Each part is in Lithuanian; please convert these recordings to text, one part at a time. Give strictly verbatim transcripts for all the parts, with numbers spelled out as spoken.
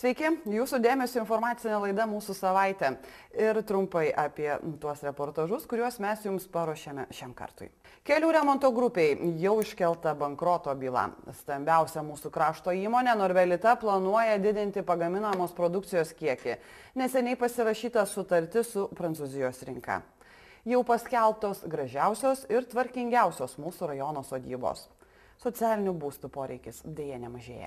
Sveiki, jūsų dėmesio informacinė laida Mūsų savaitė ir trumpai apie tuos reportažus, kuriuos mes jums paruošėme šiam kartui. Kelių remonto grupiai jau iškelta bankroto byla. Stambiausia mūsų krašto įmonė Norvelita planuoja didinti pagaminamos produkcijos kiekį. Neseniai pasirašyta sutartis su Prancūzijos rinka. Jau paskelbtos gražiausios ir tvarkingiausios mūsų rajono sodybos. Socialinių būstų poreikis deja nemažėja.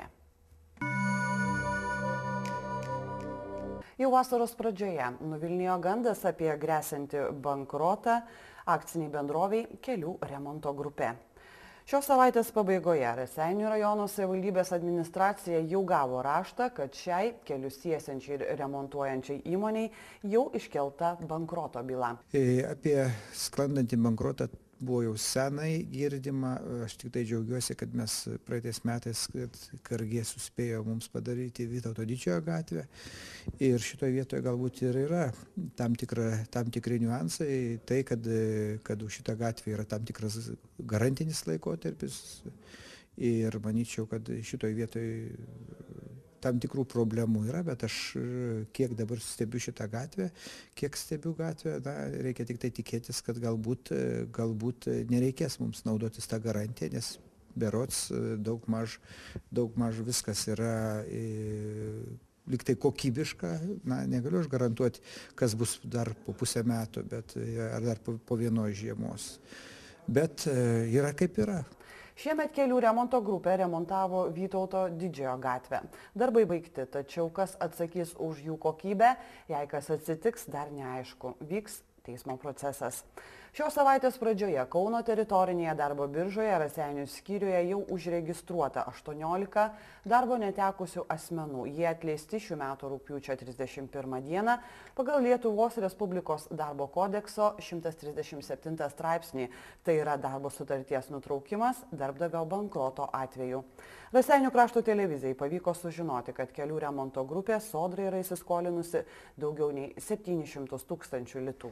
Jau vasaros pradžioje nuvilnijo gandas apie gresiantį bankrotą akciniai bendroviai Kelių remonto grupė. Šios savaitės pabaigoje Raseinių rajono savivaldybės administracija jau gavo raštą, kad šiai kelius tiesiančiai ir remontuojančiai įmoniai jau iškelta bankroto byla. Apie sklandantį bankrotą buvo jau senai girdima. Aš tik tai džiaugiuosi, kad mes praeitais metais, kad K R G suspėjo mums padaryti Vytauto Didžiojo gatvę. Ir šitoje vietoje galbūt ir yra tam, tikra, tam tikri niuansai. Tai, kad, kad už šitą gatvę yra tam tikras garantinis laikotarpis. Ir manyčiau, kad šitoje vietoje tam tikrų problemų yra, bet aš kiek dabar stebiu šitą gatvę, kiek stebiu gatvę, na, reikia tik tai tikėtis, kad galbūt, galbūt nereikės mums naudotis tą garantiją, nes berods daug maž, daug maž viskas yra e, lyg tai kokybiška. Na, negaliu aš garantuoti, kas bus dar po pusę metų, bet, ar dar po, po vienos žiemos. Bet e, yra kaip yra. Šiemet Kelių remonto grupė remontavo Vytauto Didžiojo gatvę. Darbai baigti, tačiau kas atsakys už jų kokybę, jei kas atsitiks, dar neaišku. Vyks teismo procesas. Šios savaitės pradžioje Kauno teritorinėje darbo biržoje Raseinių skyriuje jau užregistruota aštuoniolika darbo netekusių asmenų. Jie atleisti šių metų rugpjūčio trisdešimt pirmą dieną pagal Lietuvos Respublikos darbo kodekso šimtas trisdešimt septintą straipsnį. Tai yra darbo sutarties nutraukimas darbdavio bankroto atveju. Raseinių krašto televizijai pavyko sužinoti, kad Kelių remonto grupė Sodrai yra įsiskolinusi daugiau nei septynis šimtus tūkstančių litų.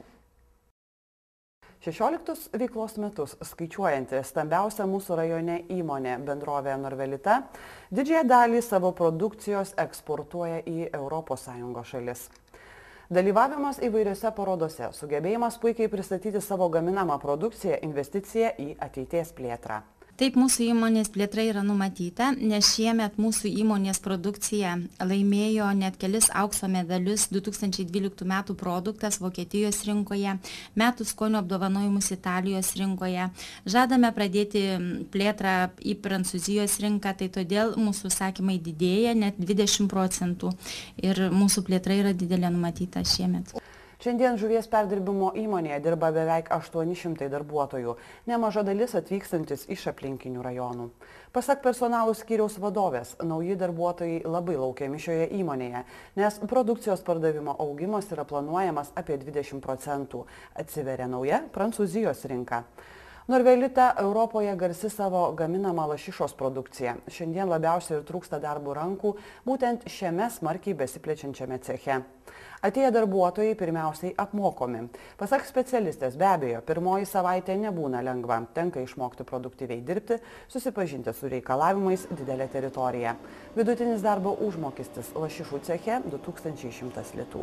šešioliktus veiklos metus skaičiuojanti stambiausia mūsų rajone įmonė bendrovė Norvelita didžiąją dalį savo produkcijos eksportuoja į Europos Sąjungos šalis. Dalyvavimas įvairiose parodose, sugebėjimas puikiai pristatyti savo gaminamą produkciją, investicija į ateities plėtrą. Taip, mūsų įmonės plėtra yra numatyta, nes šiemet mūsų įmonės produkcija laimėjo net kelis aukso medalius du tūkstančiai dvyliktų metų produktas Vokietijos rinkoje, metų skonio apdovanojimus Italijos rinkoje. Žadame pradėti plėtrą į Prancūzijos rinką, tai todėl mūsų užsakymai didėja net dvidešimt procentų ir mūsų plėtra yra didelė numatyta šiemet. Šiandien žuvies perdirbimo įmonėje dirba beveik aštuoni šimtai darbuotojų, nemaža dalis atvykstantis iš aplinkinių rajonų. Pasak personalo skyriaus vadovės, nauji darbuotojai labai laukiami šioje įmonėje, nes produkcijos pardavimo augimas yra planuojamas apie dvidešimt procentų. Atsiveria nauja Prancūzijos rinka. Norvelita Europoje garsi savo gaminamą lašišos produkciją. Šiandien labiausiai ir trūksta darbo rankų būtent šiame smarkiai besiplečiančiame ceche. Atėję darbuotojai pirmiausiai apmokomi. Pasak specialistės, be abejo, pirmoji savaitė nebūna lengva. Tenka išmokti produktyviai dirbti, susipažinti su reikalavimais didelę teritoriją. Vidutinis darbo užmokestis lašišų ceche du tūkstančiai šimtas litų.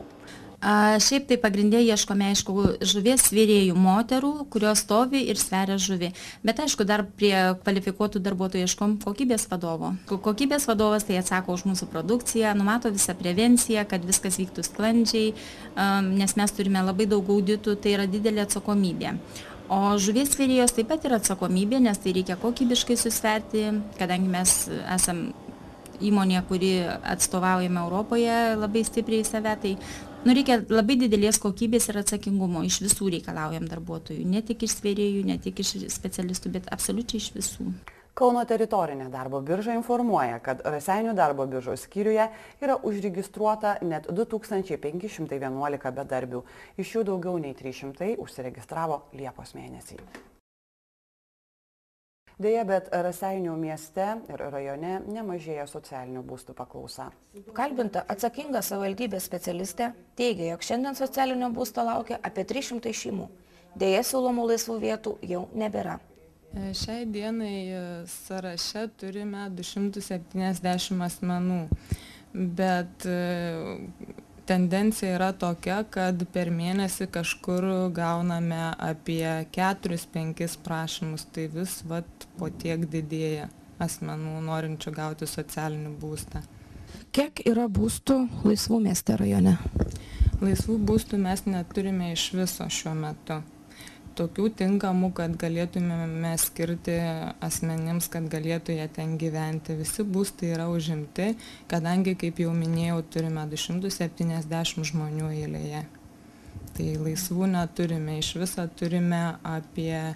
A, šiaip tai pagrindė ieškome, aišku, žuvies svėrėjų moterų, kurios stovi ir sveria žuvį. Bet aišku, dar prie kvalifikuotų darbuotojų ieškom kokybės vadovo. Kokybės vadovas tai atsako už mūsų produkciją, numato visą prevenciją, kad viskas vyktų sklandžiai, nes mes turime labai daug auditų, tai yra didelė atsakomybė. O žuvies svėrėjos taip pat yra atsakomybė, nes tai reikia kokybiškai susverti, kadangi mes esam įmonė, kuri atstovaujame Europoje labai stipriai save, tai nu, reikia labai didelės kokybės ir atsakingumo. Iš visų reikalaujam darbuotojų, ne tik iš svėrėjų, ne tik iš specialistų, bet absoliučiai iš visų. Kauno teritorinė darbo birža informuoja, kad Raseinių darbo biržos skyriuje yra užregistruota net du tūkstančiai penki šimtai vienuolika bedarbių. Iš jų daugiau nei trys šimtai užsiregistravo Liepos mėnesį. Deja, bet Raseinių mieste ir rajone nemažėja socialinių būstų paklausa. Kalbinta atsakinga savivaldybės specialistė teigia, jog šiandien socialinio būsto laukia apie trys šimtai šeimų. Deja, siūlomų laisvų vietų jau nebėra. Šiai dienai sąraše turime du šimtus septyniasdešimt asmenų. bet tendencija yra tokia, kad per mėnesį kažkur gauname apie keturis penkis prašymus, tai vis vat po tiek didėja asmenų norinčių gauti socialinį būstą. Kiek yra būstų laisvų mieste rajone? Laisvų būstų mes neturime iš viso šiuo metu. Tokių tinkamų, kad galėtumėme skirti asmenims, kad galėtų jie ten gyventi. Visi būstai yra užimti, kadangi, kaip jau minėjau, turime du šimtus septyniasdešimt žmonių eilėje. Tai laisvų neturime, iš viso turime apie e,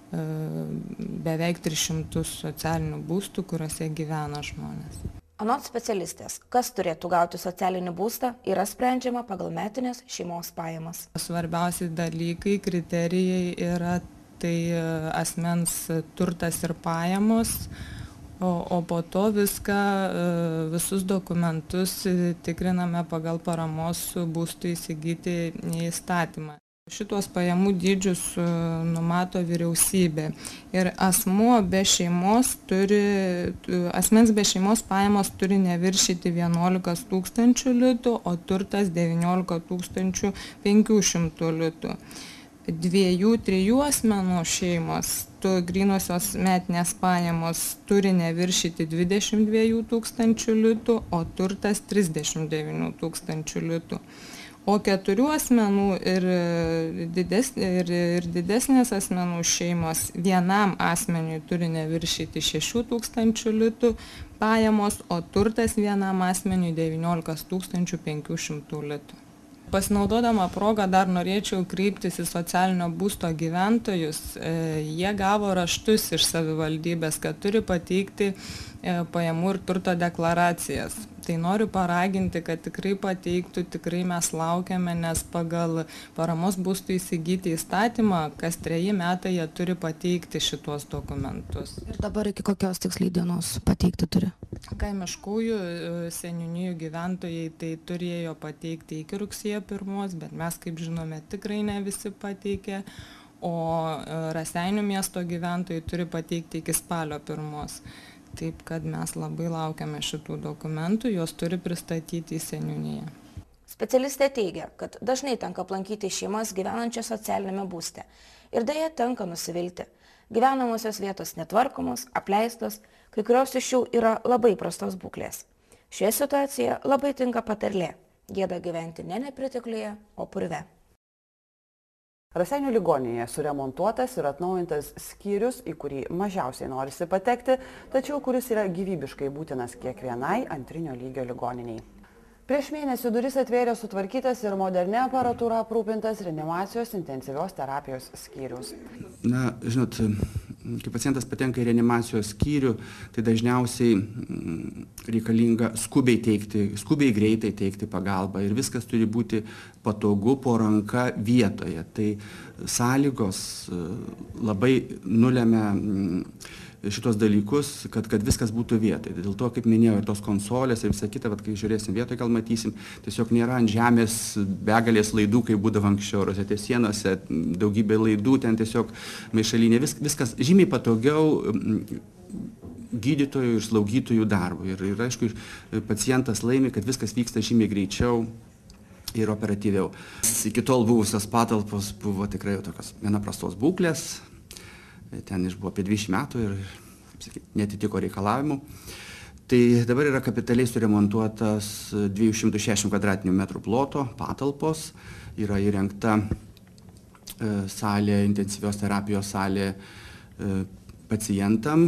beveik tris šimtus socialinių būstų, kuriuose gyvena žmonės. Anot specialistės, kas turėtų gauti socialinį būstą, yra sprendžiama pagal metinės šeimos pajamas. Svarbiausi dalykai, kriterijai yra tai asmens turtas ir pajamos, o, o po to viską, visus dokumentus tikriname pagal paramos būstui įsigyti įstatymą. Šitos pajamų dydžius numato vyriausybė ir asmuo be šeimos turi, asmens be šeimos pajamos turi neviršyti vienuolika tūkstančių litų, o turtas devyniolika tūkstančių penkių šimtų litų. Dviejų, trijų asmenų šeimos, tu grynosios metinės pajamos turi neviršyti dvidešimt dviejų tūkstančių litų, o turtas trisdešimt devynių tūkstančių litų. O keturių asmenų ir, dides, ir, ir didesnės asmenų šeimos vienam asmeniui turi neviršyti šešių tūkstančių litų pajamos, o turtas vienam asmeniui devyniolika tūkstančių penkių šimtų litų. Pasinaudodama progą dar norėčiau kreiptis į socialinio būsto gyventojus. Jie gavo raštus iš savivaldybės, kad turi pateikti pajamų ir turto deklaracijas. Tai noriu paraginti, kad tikrai pateiktų, tikrai mes laukiame, nes pagal paramos būstų įsigyti įstatymą, kas treji metai jie turi pateikti šitos dokumentus. Ir dabar iki kokios tiksliai dienos pateikti turi? Kaimiškųjų seniūnijų gyventojai tai turėjo pateikti iki rugsėjo pirmos, bet mes, kaip žinome, tikrai ne visi pateikė, o Raseinių miesto gyventojai turi pateikti iki spalio pirmos. Taip, kad mes labai laukiame šitų dokumentų, juos turi pristatyti į seniūniją. Specialistė teigia, kad dažnai tenka aplankyti šeimas gyvenančias socialinėme būste ir deja tenka nusivilti. Gyvenamosios vietos netvarkomos, apleistos, kai kurios iš jų yra labai prastos būklės. Šioje situacijoje labai tinka patarlė – gėda gyventi ne nepritekliuje, o purve. Raseinių ligoninėje suremontuotas ir atnaujintas skyrius, į kurį mažiausiai norisi patekti, tačiau kuris yra gyvybiškai būtinas kiekvienai antrinio lygio ligoniniai. Prieš mėnesį duris atvėrė sutvarkytas ir modernia aparatūra aprūpintas reanimacijos intensyvios terapijos skyrius. Na, žinot, kai pacientas patenka į reanimacijos skyrių, tai dažniausiai reikalinga skubiai teikti, skubiai greitai teikti pagalbą ir viskas turi būti patogu po ranka vietoje. Tai sąlygos labai nulemia šitos dalykus, kad, kad viskas būtų vietoje. Dėl to, kaip minėjau, ir tos konsolės ir visą kitą, kai žiūrėsim vietoje, gal matysim, tiesiog nėra ant žemės begalės laidų, kaip būdavo anksčiau, rozetės sienose, daugybė laidų, ten tiesiog maišalinė, vis, viskas žymiai patogiau gydytojų ir slaugytojų darbų. Ir, ir aišku, pacientas laimi, kad viskas vyksta žymiai greičiau ir operatyviau. Iki tol buvusios patalpos buvo tikrai tokios viena prastos būklės. Ten išbuvo apie dvidešimt metų ir, kaip sakyti, netitiko reikalavimų. Tai dabar yra kapitaliai suremontuotas dviejų šimtų šešiasdešimt kvadratinių metrų ploto patalpos. Yra įrengta e, salė, intensyvios terapijos salė e, pacientam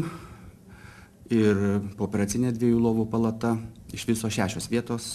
ir pooperacinė dviejų lovų palata. Iš viso šešios vietos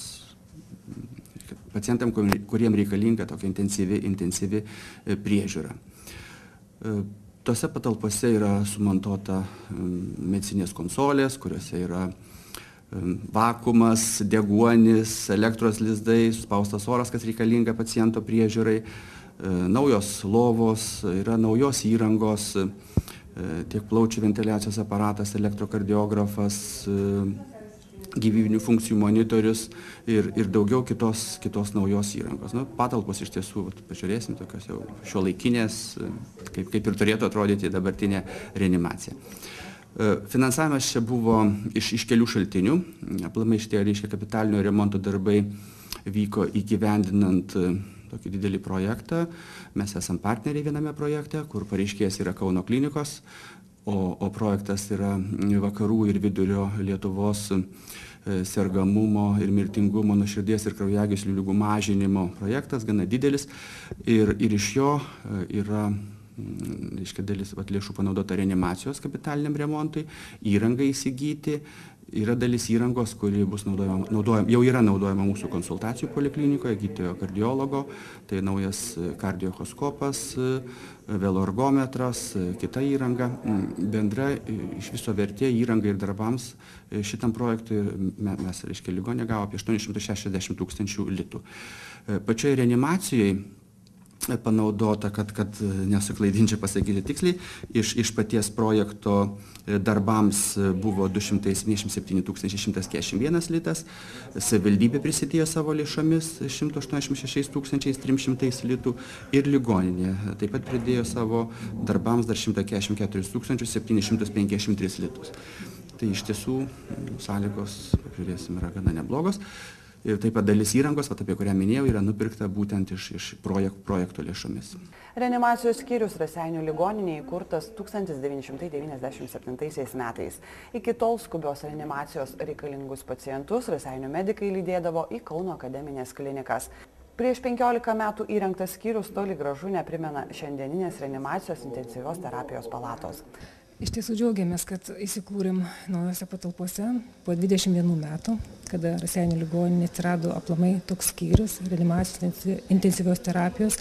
pacientam, kuriem reikalinga tokia intensyvi, intensyvi priežiūra. E, Tose patalpose yra sumontuota medicinės konsolės, kuriuose yra vakuumas, deguonis, elektros lizdai, suspaustas oras, kas reikalinga paciento priežiūrai, naujos lovos, yra naujos įrangos, tiek plaučių ventiliacijos aparatas, elektrokardiografas, gyvybinių funkcijų monitorius ir, ir daugiau kitos, kitos naujos įrangos. Nu, patalpos iš tiesų, pažiūrėsim, tokios jau šiuolaikinės, kaip, kaip ir turėtų atrodyti dabartinė reanimacija. Finansavimas čia buvo iš, iš kelių šaltinių. Aplamai šitie, reiškia, kapitalinio remonto darbai vyko įgyvendinant tokį didelį projektą. Mes esam partneriai viename projekte, kur pareiškėjas yra Kauno klinikos, o, o projektas yra vakarų ir vidurio Lietuvos sergamumo ir mirtingumo nuo širdies ir kraujagyslių ligų mažinimo projektas, gana didelis. Ir, ir iš jo yra, reiškia, dalis vat, lėšų panaudota reanimacijos kapitaliniam remontui, įrangai įsigyti. Yra dalis įrangos, kuri bus naudojama, naudojama, jau yra naudojama mūsų konsultacijų poliklinikoje, gydytojo kardiologo, tai naujas kardioechoskopas, veloergometras, kita įranga. Bendra iš viso vertė įrangai ir darbams šitam projektui mes, reiškia, ligonė gavo apie aštuonis šimtus šešiasdešimt tūkstančių litų. Pačioje reanimacijoje panaudota, kad, kad nesuklaidinčiau pasakyti tiksliai, iš, iš paties projekto darbams buvo du šimtai septyniasdešimt septyni tūkstančiai šimtas keturiasdešimt vienas litas, savivaldybė prisidėjo savo lėšomis šimtas aštuoniasdešimt šešiais tūkstančiais trimis šimtais litų ir ligoninė taip pat pridėjo savo darbams dar šimtas keturiasdešimt keturis tūkstančius septynis šimtus penkiasdešimt tris litus. Tai iš tiesų sąlygos, pažiūrėsim, yra gana neblogos. Ir taip pat dalis įrangos, vat, apie kurią minėjau, yra nupirkta būtent iš, iš projek, projekto lėšomis. Reanimacijos skyrius Raseinių ligoninėje įkurtas tūkstantis devyni šimtai devyniasdešimt septintaisiais metais. Iki tol skubios reanimacijos reikalingus pacientus Raseinių medikai lydėdavo į Kauno akademinės klinikas. Prieš penkiolika metų įrengtas skyrius toli gražu neprimena šiandieninės reanimacijos intensyvios terapijos palatos. Iš tiesų džiaugiamės, kad įsikūrėm naujose patalpose po dvidešimt vienų metų, kada Raseinių ligoninė atsirado aplamai toks skyrius, reanimacijos intensyvios terapijos.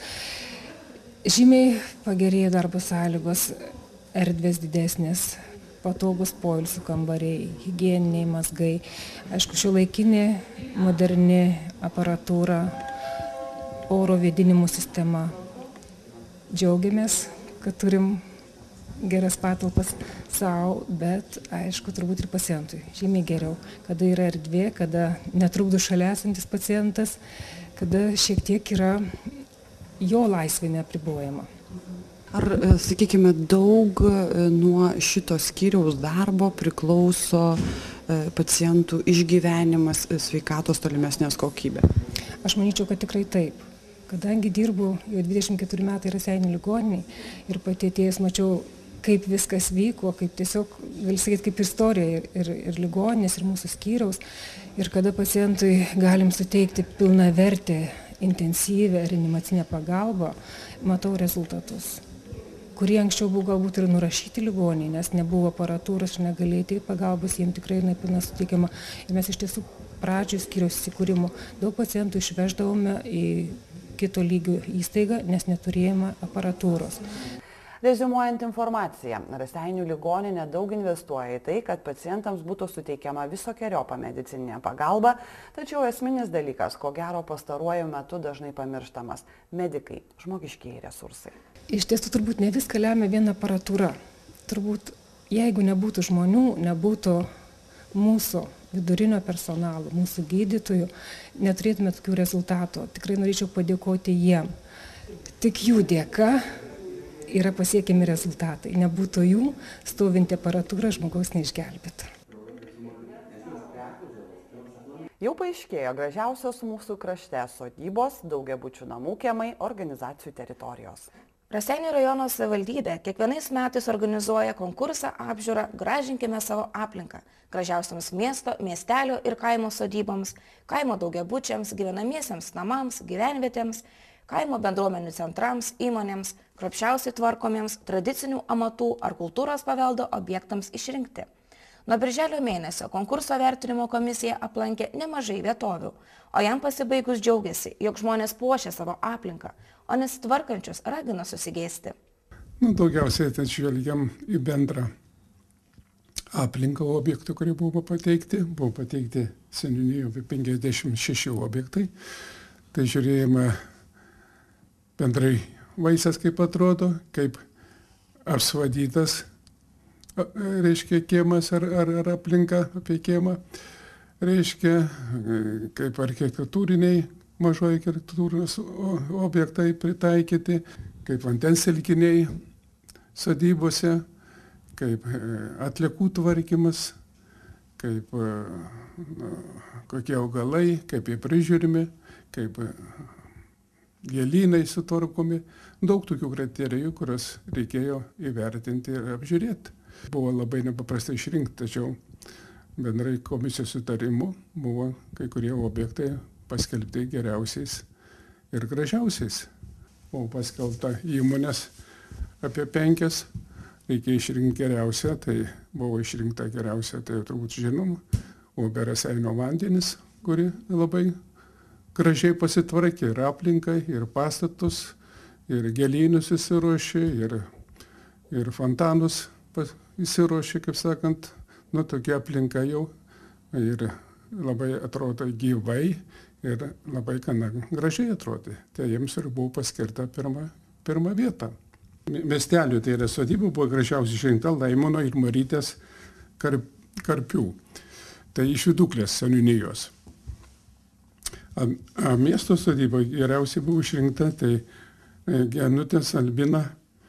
Žymiai pagerėjo darbo sąlygos, erdvės didesnės, patogus poilsių kambariai, higieniniai mazgai, aišku, šiuolaikinė moderni aparatūra, oro vėdinimo sistema. Džiaugiamės, kad turim geras patalpas savo, bet aišku, turbūt ir pacientui. Žymiai geriau, kada yra erdvė, kada netrukdo šalia esantis pacientas, kada šiek tiek yra jo laisvė neapribojama. Ar, sakykime, daug nuo šito skyriaus darbo priklauso pacientų išgyvenimas, sveikatos tolimesnės kokybė? Aš manyčiau, kad tikrai taip. Kadangi dirbu jau dvidešimt keturi metai Raseinių ligoniniai ir pati atėjus mačiau, kaip viskas vyko, kaip tiesiog, gali sakyti, kaip istorija ir, ir, ir ligoninės, ir mūsų skyriaus. Ir kada pacientui galim suteikti pilnavertę, intensyvę reanimacinę pagalbą, matau rezultatus, kurie anksčiau buvo galbūt ir nurašyti ligoninėje, nes nebuvo aparatūros ir negalėjo teikti pagalbos, jiems tikrai nepilna suteikiama. Ir mes iš tiesų pradžioj skyriaus įsikūrimo daug pacientų išveždavome į kito lygio įstaigą, nes neturėjome aparatūros. Reziumuojant informaciją, Raseinių ligoninė daug investuoja į tai, kad pacientams būtų suteikiama visokeriopą medicininė pagalba, tačiau esminis dalykas, ko gero pastaruoju metu dažnai pamirštamas – medikai, žmogiškieji resursai. Iš tiesų turbūt ne viską lemia viena aparatūra. Turbūt jeigu nebūtų žmonių, nebūtų mūsų vidurinio personalo, mūsų gydytojų, neturėtume tokių rezultatų. Tikrai norėčiau padėkoti jiem. Tik jų dėka yra pasiekiami rezultatai. Nebūtų jų, stovinti aparatūra žmogaus neišgelbėtų. Jau paaiškėjo gražiausios mūsų krašte sodybos, daugiabučių namų kiemai, organizacijų teritorijos. Raseinių rajono savivaldybė kiekvienais metais organizuoja konkursą apžiūrą Gražinkime savo aplinką gražiausiams miesto, miestelio ir kaimo sodyboms, kaimo daugiabučiams, gyvenamiesiems namams, gyvenvietėms, kaimo bendruomenių centrams, įmonėms, kruopščiausiai tvarkomiems tradicinių amatų ar kultūros paveldo objektams išrinkti. Nuo birželio mėnesio konkurso vertinimo komisija aplankė nemažai vietovių, o jam pasibaigus džiaugiasi, jog žmonės puošia savo aplinką, o nesitvarkančius ragina susigėsti. Nu, daugiausiai atžvelgiam į bendrą aplinką objektų, kurie buvo pateikti. Buvo pateikti seniūnijoje apie penkiasdešimt šeši objektai. Tai žiūrėjome bendrai vaizdas, kaip atrodo, kaip apsvadytas, reiškia, kiemas ar, ar, ar aplinka apie kiemą, reiškia, kaip architektūriniai, mažoji architektūros objektai pritaikyti, kaip vandens telkiniai sodybose, kaip atliekų tvarkymas, kaip kokie augalai, kaip jie prižiūrimi, kaip gėlynai sutvarkomi. Daug tokių kriterijų, kuriuos reikėjo įvertinti ir apžiūrėti. Buvo labai nepaprastai išrinkti, tačiau bendrai komisijos sutarimu buvo kai kurie objektai paskelbti geriausiais ir gražiausiais. Buvo paskelbta įmonės apie penkias, reikėjo išrinkti geriausią, tai buvo išrinkta geriausia, tai turbūt žinom, U B Raseinių vandenis, kuri labai gražiai pasitvarkė ir aplinką, ir pastatus, ir gėlynus įsiruošė, ir, ir fontanus įsiruošė, kaip sakant, nu tokia aplinka jau ir labai atrodo gyvai ir labai gana gražiai atrodė. Tai jiems ir buvo paskirta pirma, pirma vieta. Miestelių, tai yra sodyba, buvo gražiausiai išrinkta Laimono ir Marytės karp, karpių. Tai iš Viduklės seniūnijos. A, a miesto sodyba geriausiai buvo išrinkta, tai Genutės Albina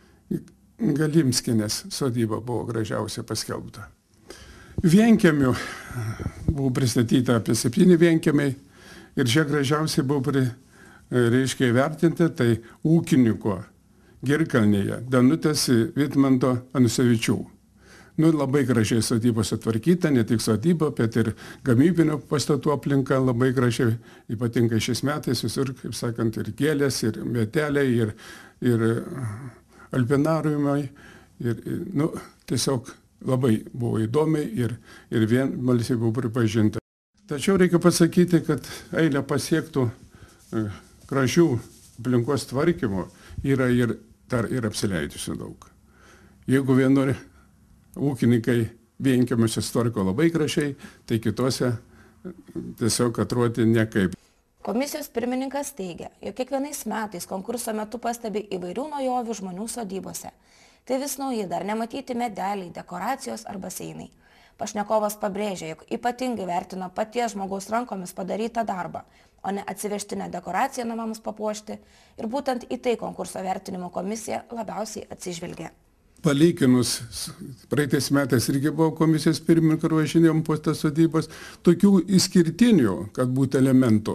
Galimskienės sodyba buvo gražiausiai paskelbta. Vienkiemių buvo pristatyta apie septyni vienkiemiai ir čia gražiausiai buvo pri, reiškia įvertinti, tai ūkininko Girkalnėje Danutės Vitmanto Anusevičių. Nu, labai gražiai sodybos atvarkyta, ne tik sodyba, bet ir gamybinio pastatų aplinka labai gražiai, ypatingai šiais metais visur, kaip sakant, ir gėlės, ir meteliai, ir, ir alpinariumai, ir, nu, tiesiog labai buvo įdomiai ir, ir vienbalsiai buvo pripažinta. Tačiau reikia pasakyti, kad eilę pasiektų e, gražių aplinkos tvarkymo yra ir, dar ir apsileidusių daug. Jeigu vienur ūkininkai vienkiemiuose tvarko labai gražiai, tai kitose tiesiog atrodė nekaip. Komisijos pirmininkas teigia, jog kiekvienais metais konkurso metu pastebi įvairių naujovių žmonių sodybose. Tai vis nauji, dar nematyti medeliai, dekoracijos ar baseinai. Pašnekovas pabrėžė, jog ypatingai vertino paties žmogaus rankomis padarytą darbą, o ne atsivežtinę dekoraciją namams papuošti, ir būtent į tai konkurso vertinimo komisija labiausiai atsižvelgė. Palyginus, praeitais metais irgi buvo komisijos pirmininkas, kur važinėjom po tas sodybas, tokių išskirtinių, kad būtų elementų,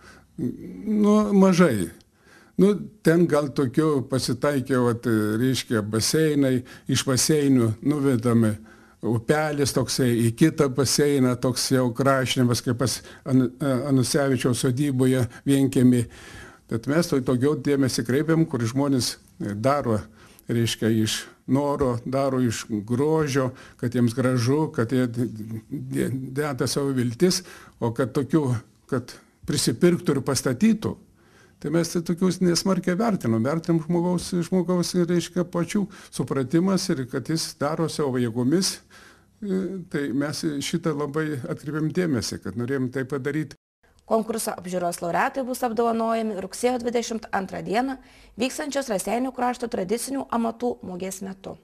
nu, mažai. Nu, ten gal tokių pasitaikė, vat, reiškia, baseinai, iš baseinių nuvedami upelis toksai į kitą baseiną, toks jau krašinimas, kaip pas Anusevičiaus sodyboje vienkiemy. Bet mes to daugiau dėmesį kreipiam, kur žmonės daro, reiškia, iš noro, daro iš grožio, kad jiems gražu, kad jie deda savo viltis, o kad tokių, kad prisipirktų ir pastatytų. Tai mes tai tokius nesmarkiai vertinam, vertinam žmogaus, žmogaus reiškia, pačių supratimas ir kad jis daro savo jėgomis, tai mes šitą labai atkreipiam dėmesį, kad norėjom tai padaryti. Konkurso apžiūros laureatai bus apdovanojami rugsėjo dvidešimt antrą dieną vykstančios Raseinių krašto tradicinių amatų mugės metu.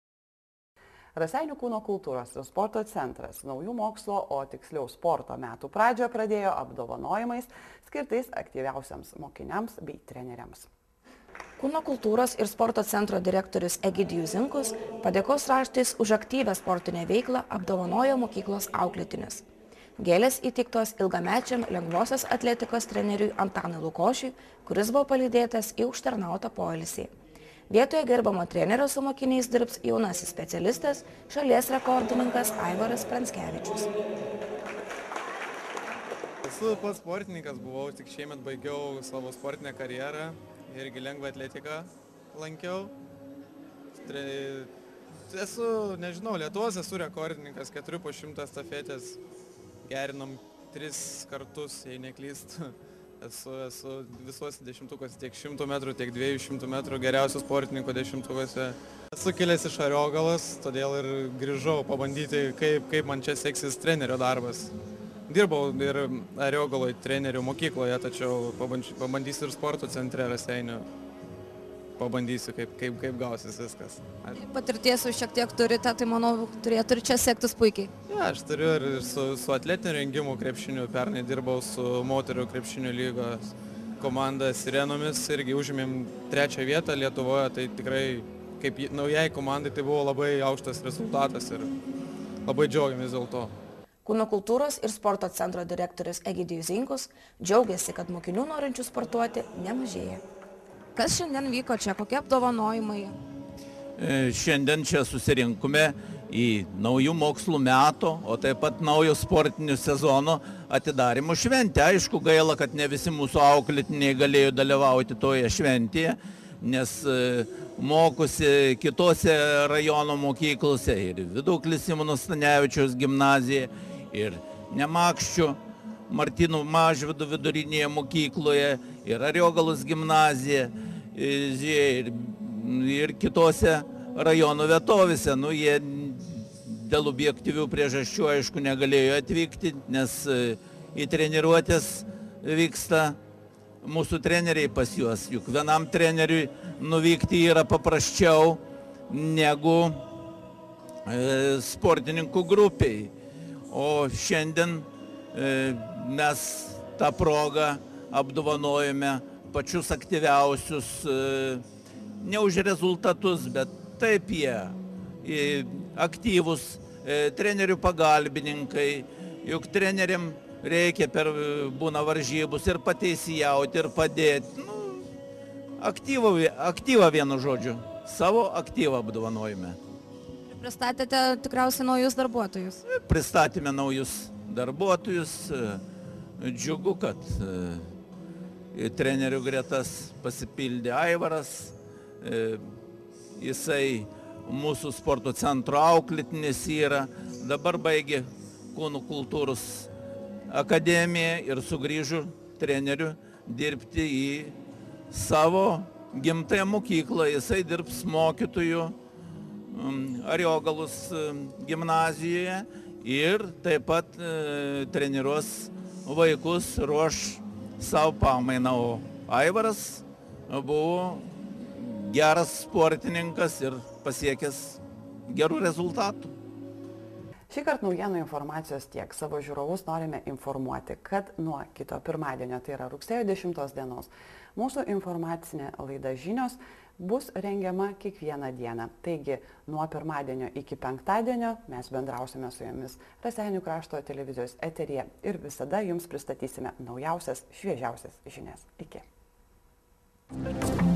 Raseinių kūno kultūros ir sporto centras naujų mokslo, o tiksliau sporto metų pradžioje pradėjo apdovanojimais skirtais aktyviausiams mokiniams bei treneriams. Kūno kultūros ir sporto centro direktorius Egidijus Zinkus padėkos raštais už aktyvią sportinę veiklą apdovanojo mokyklos auklėtinius. Gėlės įteiktos ilgamečiam lengvosios atletikos treneriui Antanui Lukošiui, kuris buvo palydėtas į užtarnautą poilsį. Vietoje gerbamo trenerio su mokiniais dirbs jaunasis specialistas, šalies rekordininkas Aivaras Pranskevičius. Esu pats sportininkas, buvau, tik šiemet baigiau savo sportinę karjerą, irgi lengvą atletiką lankiau. Esu, nežinau, Lietuvos esu rekordininkas, keturi po šimtą estafetės, gerinom tris kartus, jei neklystu. Esu, esu visuose dešimtukuose, tiek šimtų metrų, tiek dviejų šimtų metrų geriausių sportininkų dešimtukuose. Esu kilęs iš Ariogalos, todėl ir grįžau pabandyti, kaip, kaip man čia seksis trenerio darbas. Dirbau ir Ariogaloje trenerių mokykloje, tačiau pabandysiu ir sporto centre Raseinių. Pabandysiu, kaip, kaip, kaip gausis viskas. Patirties jūs šiek tiek turite, tai manau, turėtų ir čia sektis puikiai. Ja, aš turiu ir su, su atletiniu rengimu krepšiniu, pernai dirbau su moterų krepšinio lygos komanda Sirenomis, irgi užėmėm trečią vietą Lietuvoje, tai tikrai kaip naujai komandai tai buvo labai aukštas rezultatas ir labai džiaugiamės dėl to. Kūno kultūros ir sporto centro direktorius Egidijus Zinkus džiaugiasi, kad mokinių norinčių sportuoti nemažėja. Kas šiandien vyko čia, kokie apdovanojimai? Šiandien čia susirinkome į naujų mokslų metų, o taip pat naujo sportinių sezono atidarimo šventę. Aišku, gaila, kad ne visi mūsų auklėtiniai galėjo dalyvauti toje šventėje, nes mokosi kitose rajono mokyklose ir Viduklis Simono Stanevičiaus gimnazija, ir Nemakščių Martynų Mažvydo vidurinėje mokykloje, ir Ariogalos gimnazija, ir, ir kitose rajono vietovėse. Nu, jie dėl objektyvių priežasčių, aišku, negalėjo atvykti, nes į treniruotės vyksta mūsų treneriai pas juos. Juk vienam treneriui nuvykti yra paprasčiau negu e, sportininkų grupiai. O šiandien e, mes tą progą apdovanojame pačius aktyviausius, e, ne už rezultatus, bet taip jie e, aktyvus e, trenerių pagalbininkai, juk treneriam reikia per būna varžybus ir pateisijauti, ir padėti. Nu, aktyvą, aktyvą vienu žodžiu, savo aktyvą apdovanojame. Pristatėte tikriausiai naujus darbuotojus. Pristatėme naujus darbuotojus. Džiugu, kad trenerių gretas pasipildė Aivaras. Jisai mūsų sporto centro auklėtinis yra. Dabar baigė Kūno kultūros akademiją ir sugrįžo treneriu dirbti į savo gimtąją mokyklą. Jisai dirbs mokytojų Ariogalos gimnazijoje ir taip pat e, treniruos vaikus, ruoš savo pamainą. O Aivaras buvo geras sportininkas ir pasiekęs gerų rezultatų. Šį kartą naujienų informacijos tiek. Savo žiūrovus norime informuoti, kad nuo kito pirmadienio, tai yra rugsėjo dešimtos dienos, mūsų informacinė laida Žinios bus rengiama kiekvieną dieną. Taigi, nuo pirmadienio iki penktadienio mes bendrausime su jumis Raseinių krašto televizijos eteryje ir visada jums pristatysime naujausias, šviežiausias žinias. Iki.